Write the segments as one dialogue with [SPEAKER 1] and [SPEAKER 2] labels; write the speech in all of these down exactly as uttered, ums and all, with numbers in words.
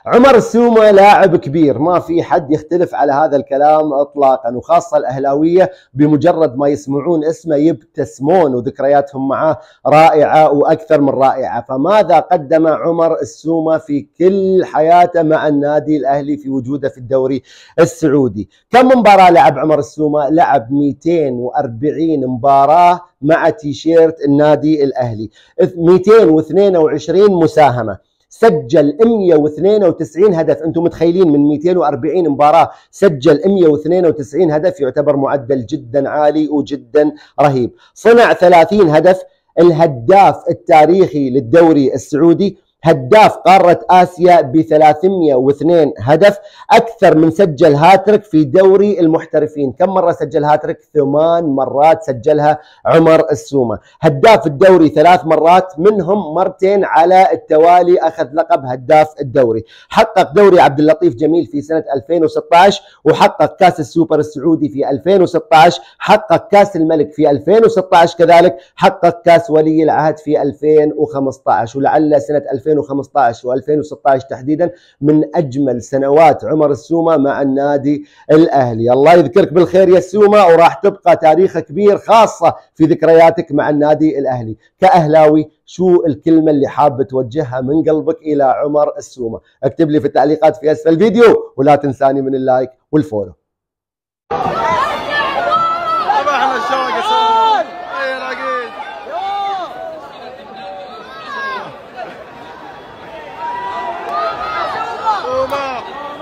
[SPEAKER 1] عمر السومة لاعب كبير، ما في حد يختلف على هذا الكلام اطلاقا، وخاصه الاهلاويه بمجرد ما يسمعون اسمه يبتسمون، وذكرياتهم معه رائعه واكثر من رائعه. فماذا قدم عمر السومة في كل حياته مع النادي الاهلي في وجوده في الدوري السعودي؟ كم مباراه لعب عمر السومة؟ لعب مئتين وأربعين مباراه مع تيشيرت النادي الاهلي، مئتين واثنين وعشرين مساهمه، سجل مئة واثنين وتسعين هدف. انتم متخيلين من مئتين وأربعين مباراة سجل مئة واثنين وتسعين هدف؟ يعتبر معدل جدا عالي وجدا رهيب. صنع ثلاثين هدف، الهداف التاريخي للدوري السعودي، هداف قارة آسيا ب ثلاثمئة واثنين هدف، أكثر من سجل هاتريك في دوري المحترفين. كم مرة سجل هاتريك؟ ثمان مرات سجلها عمر السومة. هداف الدوري ثلاث مرات، منهم مرتين على التوالي أخذ لقب هداف الدوري. حقق دوري عبد اللطيف جميل في سنة ألفين وستة عشر، وحقق كاس السوبر السعودي في ألفين وستة عشر، حقق كاس الملك في ألفين وستة عشر كذلك، حقق كاس ولي العهد في ألفين وخمسة عشر. ولعل سنة ألفين وخمسة عشر وألفين وستة عشر تحديدا من اجمل سنوات عمر السومة مع النادي الاهلي. الله يذكرك بالخير يا السومة، وراح تبقى تاريخ كبير خاصة في ذكرياتك مع النادي الاهلي. كاهلاوي شو الكلمة اللي حاب توجهها من قلبك الى عمر السومة؟ اكتب لي في التعليقات في اسفل الفيديو، ولا تنساني من اللايك والفولو.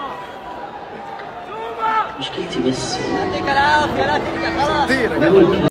[SPEAKER 2] مشكلتي بس يعطيك العافيه لا تنسى خلاص.